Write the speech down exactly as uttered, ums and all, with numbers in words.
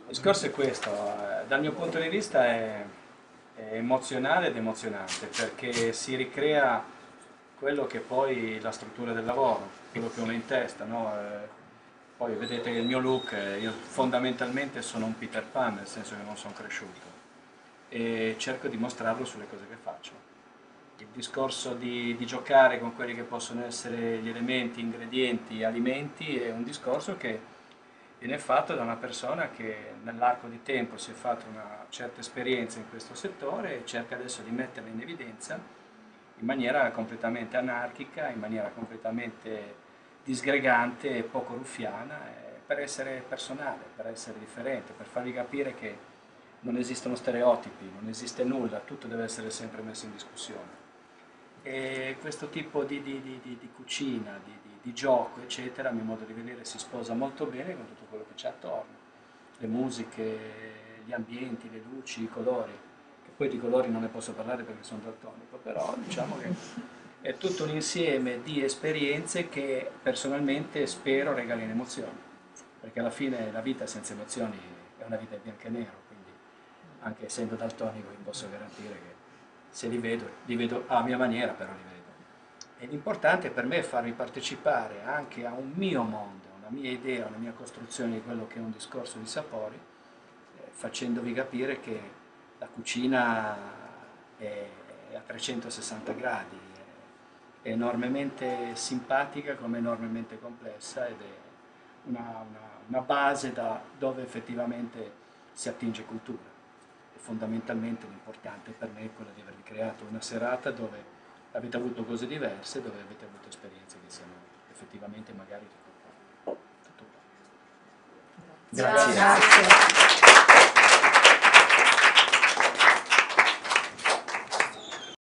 discorso è questo, eh, dal mio punto di vista è, è emozionale ed emozionante perché si ricrea quello che poi è la struttura del lavoro, quello che uno ha in testa, no? Eh, poi vedete il mio look, eh, io fondamentalmente sono un Peter Pan, nel senso che non sono cresciuto e cerco di mostrarlo sulle cose che faccio. Il discorso di, di giocare con quelli che possono essere gli elementi, ingredienti, alimenti è un discorso che viene fatto da una persona che nell'arco di tempo si è fatta una certa esperienza in questo settore e cerca adesso di metterla in evidenza in maniera completamente anarchica, in maniera completamente disgregante e poco ruffiana, eh, per essere personale, per essere differente, per farvi capire che non esistono stereotipi, non esiste nulla, tutto deve essere sempre messo in discussione. E questo tipo di, di- di- di- di cucina, di, di- di gioco, eccetera, a mio modo di vedere si sposa molto bene con tutto quello che c'è attorno. Le musiche, gli ambienti, le luci, i colori. Che poi di colori non ne posso parlare perché sono daltonico, però diciamo che è tutto un insieme di esperienze che personalmente spero regalino emozioni. Perché alla fine la vita senza emozioni è una vita in bianco e nero, quindi anche essendo daltonico vi posso garantire che se li vedo, li vedo a mia maniera, però li vedo. E l'importante per me è farvi partecipare anche a un mio mondo, una mia idea, una mia costruzione di quello che è un discorso di sapori, eh, facendovi capire che la cucina è, è a trecentosessanta gradi, è, è enormemente simpatica come enormemente complessa ed è una, una- una base da dove effettivamente si attinge cultura. E fondamentalmente l'importante per me è quello di avervi creato una serata dove avete avuto cose diverse, dove avete avuto esperienze che siano effettivamente magari di cultura. Tutto qua. Grazie. Grazie.